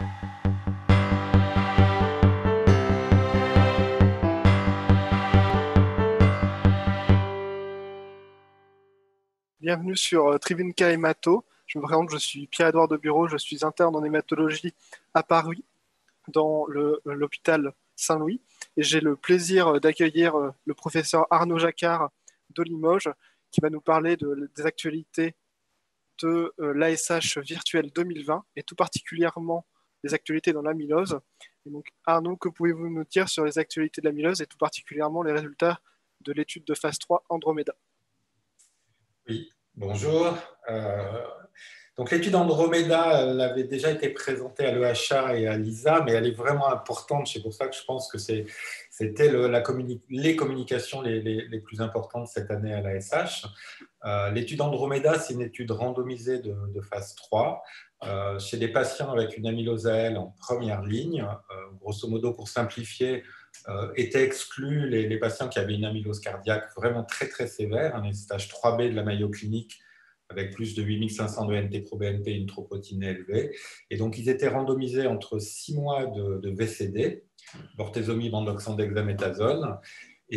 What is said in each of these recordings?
Bienvenue sur Trivunca Hémato. Je me présente, je suis Pierre-Edouard de Bureau, je suis interne en hématologie à Paris, dans l'hôpital Saint-Louis. Et j'ai le plaisir d'accueillir le professeur Arnaud Jacquard de Limoges, qui va nous parler des actualités de l'ASH virtuel 2020, et tout particulièrement des actualités dans l'amylose. Et donc, Arnaud, que pouvez-vous nous dire sur les actualités de l'amylose et tout particulièrement les résultats de l'étude de phase 3 Andromeda? Oui, bonjour. Donc l'étude Andromeda, elle avait déjà été présentée à l'EHA et à l'ISA, mais elle est vraiment importante. C'est pour ça que je pense que c'était les communications les plus importantes cette année à l'ASH. L'étude Andromeda, c'est une étude randomisée de phase 3 chez des patients avec une amylose AL en première ligne. Grosso modo, pour simplifier, étaient exclus les patients qui avaient une amylose cardiaque vraiment très très sévère, un stage 3B de la Mayo Clinique avec plus de 8500 de NT-proBNP et une troponine élevée. Et donc, ils étaient randomisés entre 6 mois de VCD, bortezomib, endoxan, dexaméthasone, et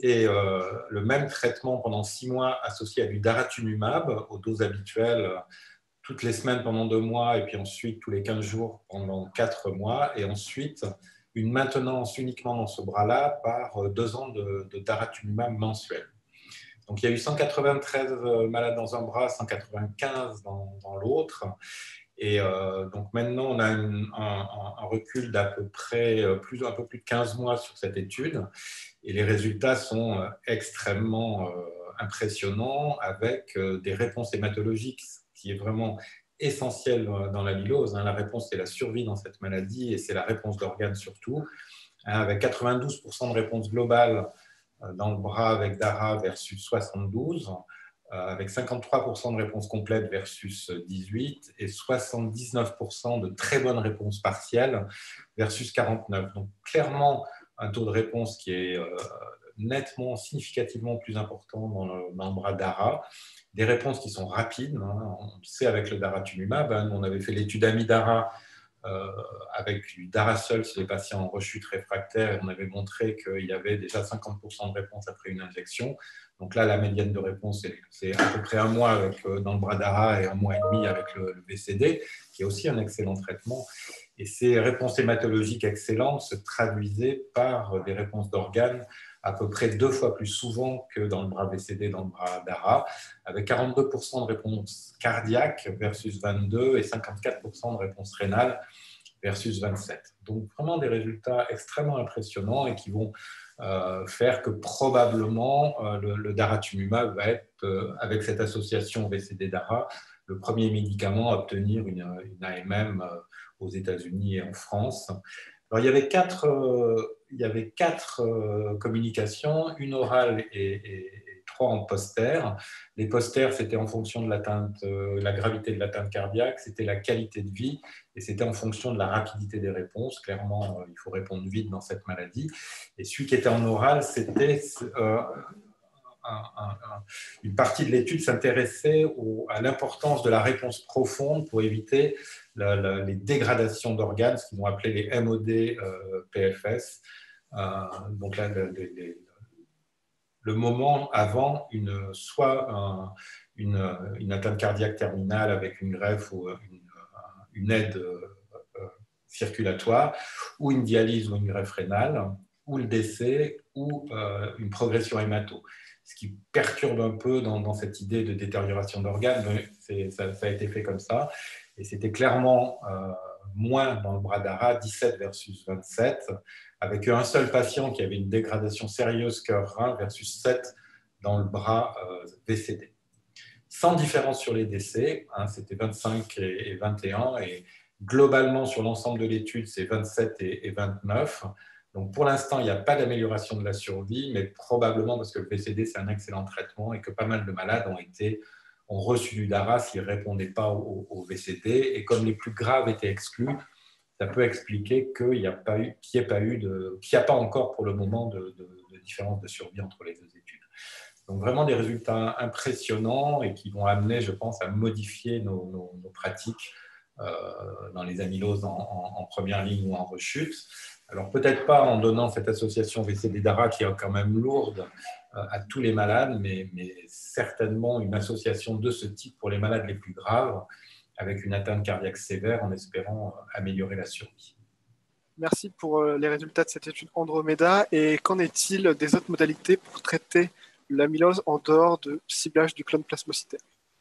le même traitement pendant 6 mois associé à du daratumumab aux doses habituelles toutes les semaines pendant 2 mois et puis ensuite tous les 15 jours pendant 4 mois et ensuite une maintenance uniquement dans ce bras-là par 2 ans de daratumumab mensuel. Donc il y a eu 193 malades dans un bras, 195 dans l'autre. Et donc maintenant, on a un recul d'à peu près un peu plus de 15 mois sur cette étude. Et les résultats sont extrêmement impressionnants avec des réponses hématologiques, ce qui est vraiment essentiel dans l'amylose. La réponse, c'est la survie dans cette maladie et c'est la réponse d'organes surtout. Avec 92% de réponse globale dans le bras avec DARA versus 72, avec 53% de réponses complètes versus 18 et 79% de très bonnes réponses partielles versus 49. Donc clairement, un taux de réponse qui est nettement, significativement plus important dans le bras DARA. Des réponses qui sont rapides, on le sait avec le daratumumab, on avait fait l'étude AMIDARA avec du dara seul chez les patients en rechute réfractaire et on avait montré qu'il y avait déjà 50% de réponse après une injection. Donc là, la médiane de réponse, c'est à peu près 1 mois dans le bras dara et 1 mois et demi avec le VCD, qui est aussi un excellent traitement. Et ces réponses hématologiques excellentes se traduisaient par des réponses d'organes à peu près 2 fois plus souvent que dans le bras VCD, dans le bras dara, avec 42% de réponses cardiaques versus 22 et 54% de réponses rénales versus 27. Donc vraiment des résultats extrêmement impressionnants et qui vont faire que probablement le daratumumab va être, avec cette association VCD-DARA, le premier médicament à obtenir une AMM aux États-Unis et en France. Alors, il y avait quatre communications, une orale et 3 en poster. Les posters, c'était en fonction de la gravité de l'atteinte cardiaque, c'était la qualité de vie et c'était en fonction de la rapidité des réponses. Clairement, il faut répondre vite dans cette maladie. Et celui qui était en oral, c'était une partie de l'étude s'intéressait à l'importance de la réponse profonde pour éviter les dégradations d'organes, ce qu'ils vont appeler les MOD PFS. Donc là, le moment avant soit une atteinte cardiaque terminale avec une greffe ou une aide circulatoire, ou une dialyse ou une greffe rénale, ou le décès, ou une progression hémato. Ce qui perturbe un peu dans cette idée de détérioration d'organes, mais ça a été fait comme ça. Et c'était clairement moins dans le bras dara, 17 versus 27, avec un seul patient qui avait une dégradation sérieuse cœur-rein versus 7 dans le bras VCD. Sans différence sur les décès, c'était 25 et 21, et globalement sur l'ensemble de l'étude, c'est 27 et 29. Donc pour l'instant, il n'y a pas d'amélioration de la survie, mais probablement parce que le VCD, c'est un excellent traitement et que pas mal de malades ont reçu du DARA s'ils ne répondaient pas au VCD. Et comme les plus graves étaient exclus, ça peut expliquer qu'il n'y a pas encore pour le moment de différence de survie entre les 2 études. Donc vraiment des résultats impressionnants et qui vont amener, je pense, à modifier nos pratiques dans les amyloses en première ligne ou en rechute. Alors peut-être pas en donnant cette association VCD-DARA qui est quand même lourde à tous les malades, mais certainement une association de ce type pour les malades les plus graves, avec une atteinte cardiaque sévère en espérant améliorer la survie. Merci pour les résultats de cette étude Andromeda. Et qu'en est-il des autres modalités pour traiter l'amylose en dehors de ciblage du clone plasmocytaire?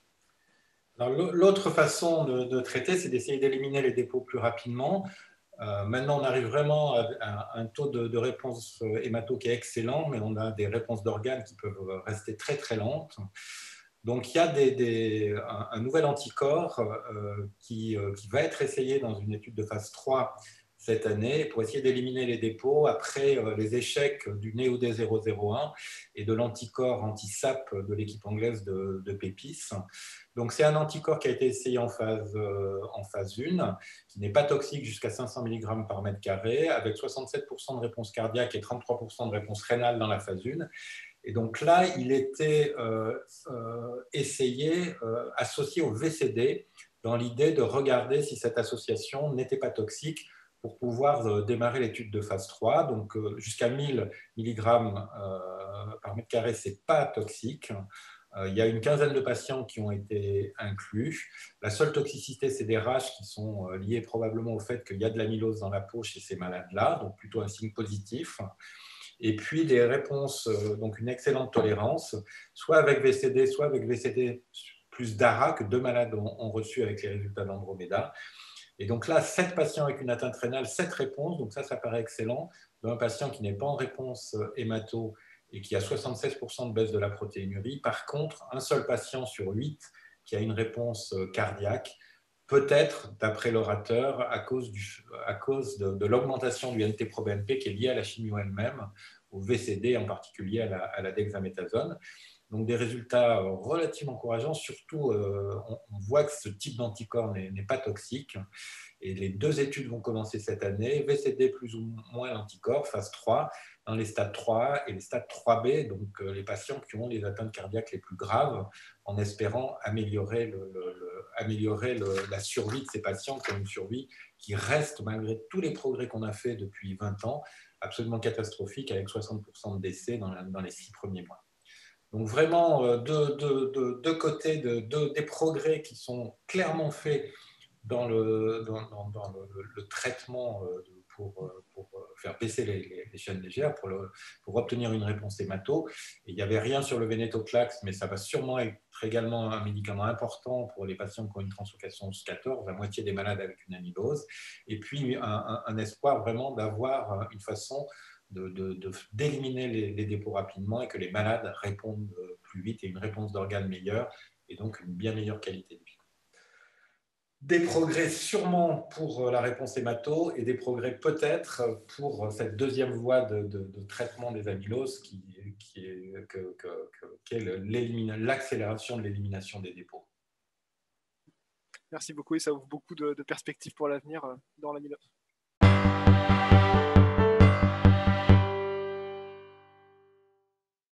L'autre façon de traiter, c'est d'essayer d'éliminer les dépôts plus rapidement. Maintenant, on arrive vraiment à un taux de réponse hémato qui est excellent, mais on a des réponses d'organes qui peuvent rester très très lentes. Donc, il y a un nouvel anticorps qui va être essayé dans une étude de phase 3 cette année pour essayer d'éliminer les dépôts après les échecs du NeoD001 et de l'anticorps anti-SAP de l'équipe anglaise de Pepis. Donc, c'est un anticorps qui a été essayé en phase 1, qui n'est pas toxique jusqu'à 500 mg par mètre carré, avec 67% de réponse cardiaque et 33% de réponse rénale dans la phase 1. Et donc là, il était essayé, associé au VCD, dans l'idée de regarder si cette association n'était pas toxique pour pouvoir démarrer l'étude de phase 3. Donc jusqu'à 1000 mg par mètre carré, ce n'est pas toxique. Il y a une quinzaine de patients qui ont été inclus. La seule toxicité, c'est des rash qui sont liées probablement au fait qu'il y a de l'amylose dans la peau chez ces malades-là, donc plutôt un signe positif. Et puis des réponses, donc une excellente tolérance, soit avec VCD, soit avec VCD plus DARA, que 2 malades ont reçu avec les résultats d'Andromeda. Et donc là, 7 patients avec une atteinte rénale, 7 réponses, donc ça paraît excellent. Un patient qui n'est pas en réponse hémato et qui a 76% de baisse de la protéinurie. Par contre, un seul patient sur 8 qui a une réponse cardiaque, peut-être, d'après l'orateur, à cause de l'augmentation du NT-proBNP qui est liée à la chimio elle-même, au VCD en particulier à la dexaméthasone. Donc des résultats relativement encourageants, surtout on voit que ce type d'anticorps n'est pas toxique. Et les 2 études vont commencer cette année, VCD plus ou moins l'anticorps, phase 3, dans les stades 3 et les stades 3B, donc les patients qui ont les atteintes cardiaques les plus graves, en espérant améliorer la survie de ces patients qui ont une survie qui reste, malgré tous les progrès qu'on a fait depuis 20 ans, absolument catastrophique, avec 60% de décès dans les 6 premiers mois. Donc vraiment, deux côtés, des progrès qui sont clairement faits dans le traitement pour faire baisser les chaînes légères, pour obtenir une réponse hémato. Et il n'y avait rien sur le vénétoclax, mais ça va sûrement être également un médicament important pour les patients qui ont une translocation 14, la moitié des malades avec une amylose. Et puis un espoir vraiment d'avoir une façon d'éliminer les dépôts rapidement et que les malades répondent plus vite et une réponse d'organes meilleure et donc une bien meilleure qualité de vie. Des progrès sûrement pour la réponse hémato et des progrès peut-être pour cette deuxième voie de traitement des amyloses qui est l'accélération de l'élimination des dépôts. Merci beaucoup et ça ouvre beaucoup de perspectives pour l'avenir dans l'amylose.